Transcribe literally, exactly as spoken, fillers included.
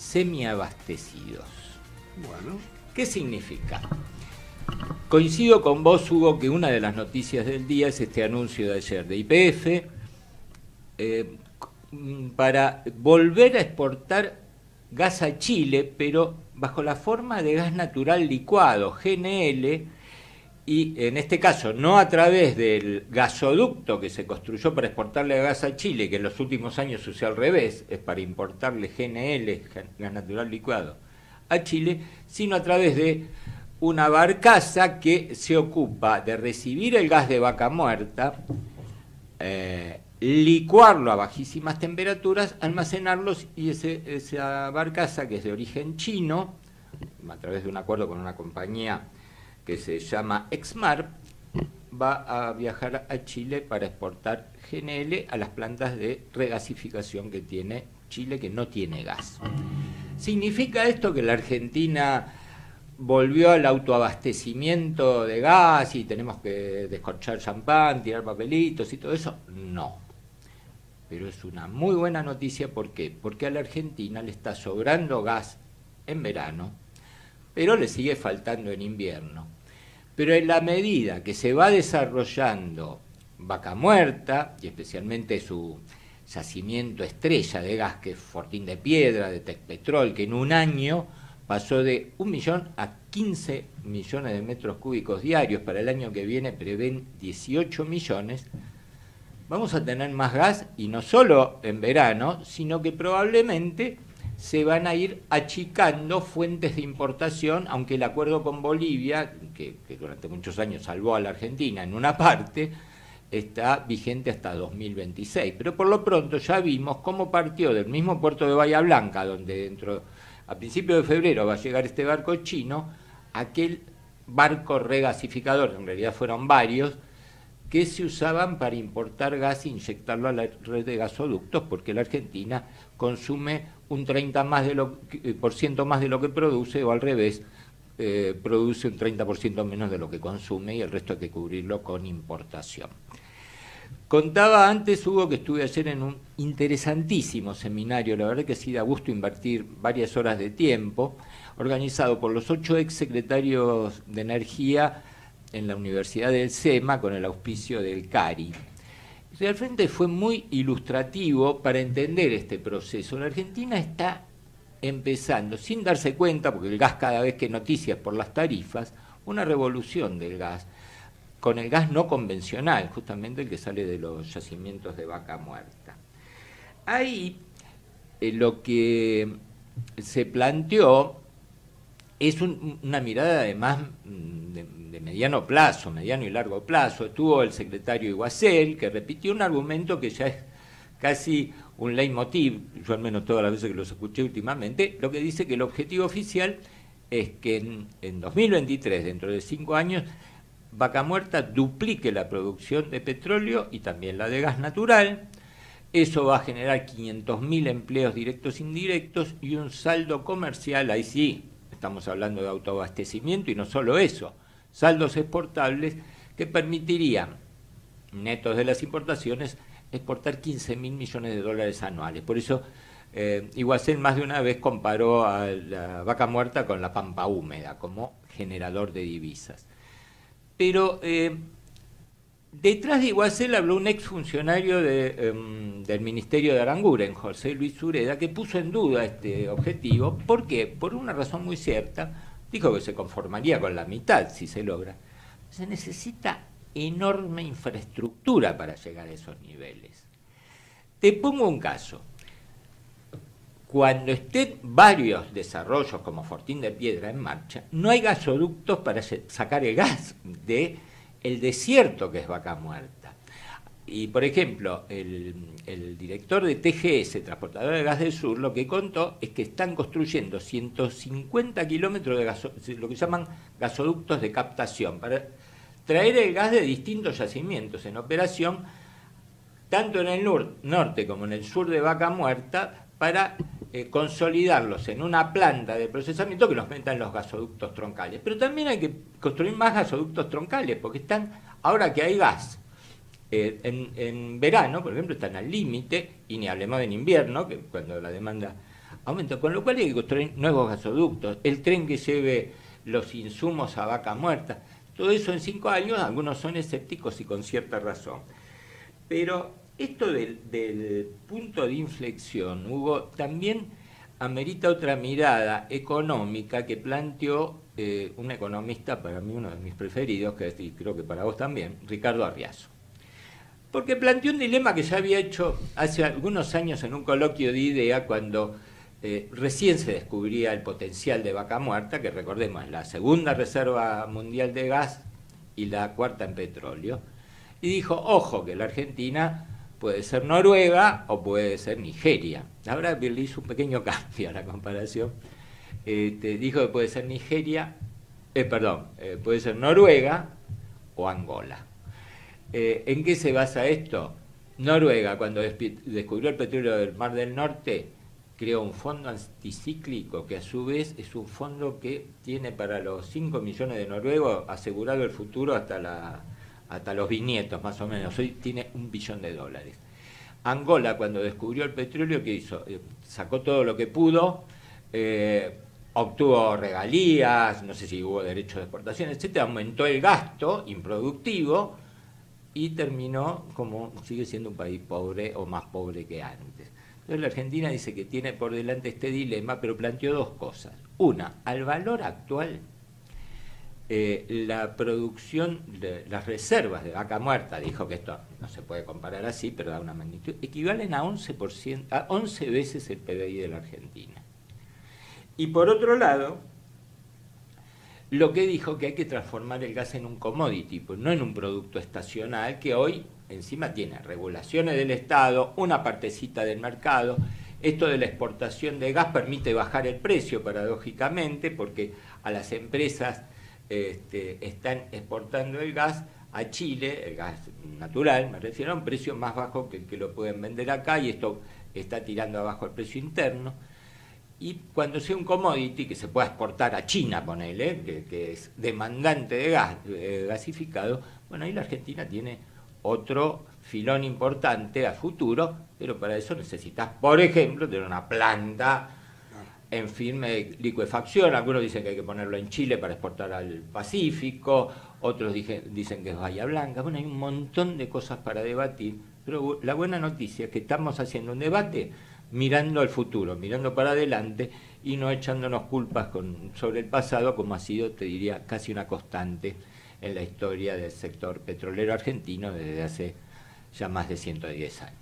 semiabastecidos. Bueno. ¿Qué significa? Coincido con vos, Hugo, que una de las noticias del día es este anuncio de ayer de Y P F eh, para volver a exportar gas a Chile, pero bajo la forma de gas natural licuado, G N L, y en este caso no a través del gasoducto que se construyó para exportarle gas a Chile, que en los últimos años se usó al revés, es para importarle G N L, gas natural licuado, a Chile, sino a través de una barcaza que se ocupa de recibir el gas de Vaca Muerta, eh, licuarlo a bajísimas temperaturas, almacenarlos, y ese, esa barcaza, que es de origen chino, a través de un acuerdo con una compañía que se llama Exmar, va a viajar a Chile para exportar G N L a las plantas de regasificación que tiene Chile, que no tiene gas. ¿Significa esto que la Argentina volvió al autoabastecimiento de gas y tenemos que descorchar champán, tirar papelitos y todo eso? No. Pero es una muy buena noticia. ¿Por qué? Porque a la Argentina le está sobrando gas en verano, pero le sigue faltando en invierno. Pero en la medida que se va desarrollando Vaca Muerta, y especialmente su yacimiento estrella de gas, que es Fortín de Piedra, de Tecpetrol, que en un año pasó de un millón a quince millones de metros cúbicos diarios, para el año que viene prevén dieciocho millones, vamos a tener más gas, y no solo en verano, sino que probablemente se van a ir achicando fuentes de importación, aunque el acuerdo con Bolivia, que, que durante muchos años salvó a la Argentina en una parte, está vigente hasta dos mil veintiséis. Pero por lo pronto ya vimos cómo partió del mismo puerto de Bahía Blanca, donde dentro, a principios de febrero va a llegar este barco chino, aquel barco regasificador, en realidad fueron varios, que se usaban para importar gas e inyectarlo a la red de gasoductos, porque la Argentina consume un treinta más de lo, por ciento más de lo que produce, o al revés, eh, produce un treinta por ciento menos de lo que consume, y el resto hay que cubrirlo con importación. Contaba antes, Hugo, que estuve ayer en un interesantísimo seminario, la verdad que sí da gusto invertir varias horas de tiempo, organizado por los ocho ex secretarios de Energía en la Universidad del SEMA, con el auspicio del CARI. Realmente fue muy ilustrativo para entender este proceso. La Argentina está empezando, sin darse cuenta, porque el gas cada vez que noticias por las tarifas, una revolución del gas, con el gas no convencional, justamente el que sale de los yacimientos de Vaca Muerta. Ahí eh, lo que se planteó es un, una mirada además de, de mediano plazo, mediano y largo plazo. Estuvo el secretario Iguacel, que repitió un argumento que ya es casi un leitmotiv, yo al menos todas las veces que los escuché últimamente, lo que dice que el objetivo oficial es que en, en dos mil veintitrés, dentro de cinco años, Vaca Muerta duplique la producción de petróleo y también la de gas natural. Eso va a generar quinientos mil empleos directos e indirectos y un saldo comercial, ahí sí, estamos hablando de autoabastecimiento, y no solo eso, saldos exportables que permitirían, netos de las importaciones, exportar quince mil millones de dólares anuales. Por eso, eh, Iguacel más de una vez comparó a la Vaca Muerta con la pampa húmeda como generador de divisas. Pero eh, detrás de Iguacel habló un exfuncionario de, um, del Ministerio de Aranguren, José Luis Sureda, que puso en duda este objetivo. ¿Por qué? Por una razón muy cierta. Dijo que se conformaría con la mitad si se logra. Se necesita enorme infraestructura para llegar a esos niveles. Te pongo un caso. Cuando estén varios desarrollos como Fortín de Piedra en marcha, no hay gasoductos para sacar el gas del desierto que es Vaca Muerta. Y, por ejemplo, el, el director de T G S, Transportadora de Gas del Sur, lo que contó es que están construyendo ciento cincuenta kilómetros de gaso, lo que llaman gasoductos de captación, para traer el gas de distintos yacimientos en operación, tanto en el nor norte como en el sur de Vaca Muerta, para eh, consolidarlos en una planta de procesamiento que los metan en los gasoductos troncales. Pero también hay que construir más gasoductos troncales, porque están, ahora que hay gas, eh, en, en verano, por ejemplo, están al límite, y ni hablemos en invierno, que cuando la demanda aumenta, con lo cual hay que construir nuevos gasoductos, el tren que lleve los insumos a Vaca Muerta, todo eso en cinco años, algunos son escépticos y con cierta razón. Pero esto del, del punto de inflexión, Hugo, también amerita otra mirada económica que planteó eh, un economista, para mí uno de mis preferidos, que y creo que para vos también, Ricardo Arriazo. Porque planteó un dilema que ya había hecho hace algunos años en un coloquio de idea cuando eh, recién se descubría el potencial de Vaca Muerta, que recordemos es la segunda reserva mundial de gas y la cuarta en petróleo. Y dijo, ojo, que la Argentina puede ser Noruega o puede ser Nigeria. Ahora le hizo un pequeño cambio a la comparación. Este, dijo que puede ser Nigeria, eh, perdón, eh, puede ser Noruega o Angola. Eh, ¿En qué se basa esto? Noruega, cuando descubrió el petróleo del Mar del Norte, creó un fondo anticíclico que a su vez es un fondo que tiene para los cinco millones de noruegos asegurado el futuro hasta, la, hasta los bisnietos, más o menos. Hoy tiene un billón de dólares. Angola, cuando descubrió el petróleo, ¿qué hizo? Eh, sacó todo lo que pudo, eh, obtuvo regalías, no sé si hubo derechos de exportación, etcétera, aumentó el gasto improductivo y terminó como sigue siendo un país pobre o más pobre que antes. Entonces la Argentina dice que tiene por delante este dilema, pero planteó dos cosas. Una, al valor actual, eh, la producción, de las reservas de Vaca Muerta, dijo que esto no se puede comparar así, pero da una magnitud, equivalen a once por ciento, a once veces el P B I de la Argentina. Y por otro lado, lo que dijo que hay que transformar el gas en un commodity, pues no en un producto estacional que hoy encima tiene regulaciones del Estado, una partecita del mercado. Esto de la exportación de gas permite bajar el precio, paradójicamente, porque a las empresas este, están exportando el gas a Chile, el gas natural, me refiero a un precio más bajo que el que lo pueden vender acá, y esto está tirando abajo el precio interno. Y cuando sea un commodity que se pueda exportar a China, ponele, que, que es demandante de gas eh, gasificado, bueno, ahí la Argentina tiene otro filón importante a futuro, pero para eso necesitas, por ejemplo, tener una planta en firme licuefacción. Algunos dicen que hay que ponerlo en Chile para exportar al Pacífico, otros dije, dicen que es Bahía Blanca. Bueno, hay un montón de cosas para debatir, pero la buena noticia es que estamos haciendo un debate mirando al futuro, mirando para adelante y no echándonos culpas con, sobre el pasado, como ha sido, te diría, casi una constante en la historia del sector petrolero argentino desde hace ya más de ciento diez años.